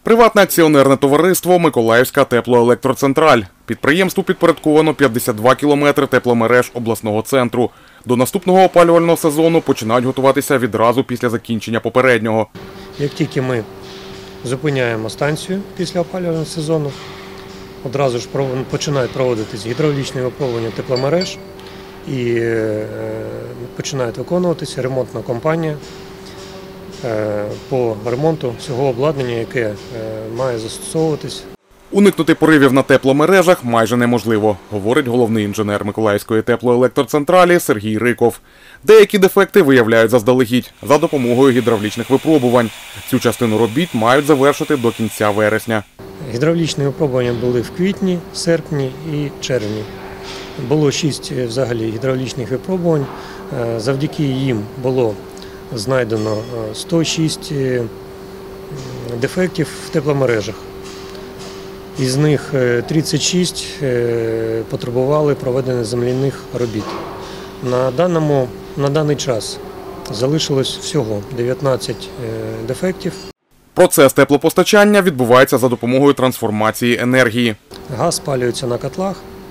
Приватне акціонерне товариство «Миколаївська теплоелектроцентраль». Підприємству підпорядковано 52 кілометри тепломереж обласного центру. До наступного опалювального сезону починають готуватися відразу після закінчення попереднього. Як тільки ми зупиняємо станцію після опалювального сезону, одразу ж починають проводитись гідравлічне випробування тепломереж і починають виконуватися ремонтна кампанія по ремонту всього обладнання, яке має застосовуватись. Уникнути поривів на тепломережах майже неможливо, говорить головний інженер Миколаївської теплоелектроцентралі Сергій Риков. Деякі дефекти виявляють заздалегідь за допомогою гідравлічних випробувань. Цю частину робіт мають завершити до кінця вересня. Гідравлічні випробування були в квітні, серпні і червні. Було 6 взагалі гідравлічних випробувань. Завдяки їм було знайдено 106 дефектів в тепломережах. Із них 36 потребували проведення земляних робіт. На даний час залишилось всього 19 дефектів. Процес теплопостачання відбувається за допомогою трансформації енергії. Газ спалюється на котлах.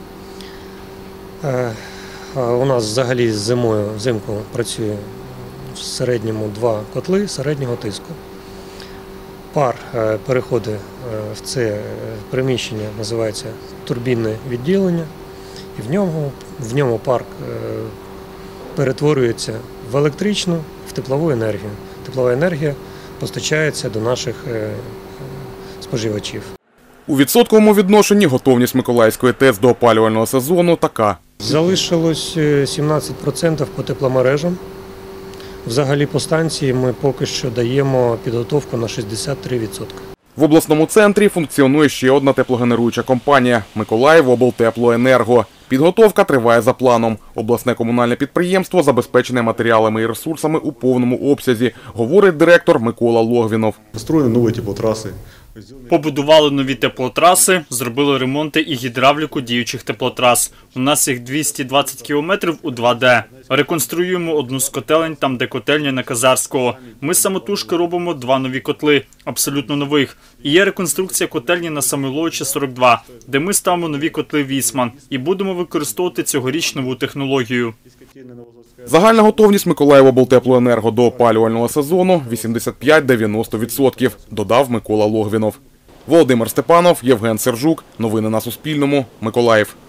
У нас взагалі взимку працює в середньому 2 котли середнього тиску. Пар переходить в це приміщення, називається турбінне відділення, і в ньому пар перетворюється в електричну, в теплову енергію. Теплова енергія постачається до наших споживачів. У відсотковому відношенні готовність Миколаївської ТЕЦ до опалювального сезону така. Залишилось 17% по тепломережам. Взагалі по станції ми поки що даємо підготовку на 63%. В обласному центрі функціонує ще одна теплогенеруюча компанія – «Миколаївоблтеплоенерго». Підготовка триває за планом. Обласне комунальне підприємство забезпечене матеріалами і ресурсами у повному обсязі, говорить директор Микола Логвінов. Построєні нові теплотраси. Побудували нові теплотраси, зробили ремонти і гідравліку діючих теплотрас. У нас їх 220 кілометрів у 2D. Реконструюємо одну з котелень, там де котельня на Казарського. Ми самотужки робимо 2 нові котли, абсолютно нових. І є реконструкція котельні на Самойловича 42, де ми ставимо нові котли Вісман і будемо використовувати цьогоріч нову технологію. Загальна готовність Миколаївоблтеплоенерго до опалювального сезону – 85–90%, додав Микола Логвінов. Володимир Степанов, Євген Сержук. Новини на Суспільному. Миколаїв.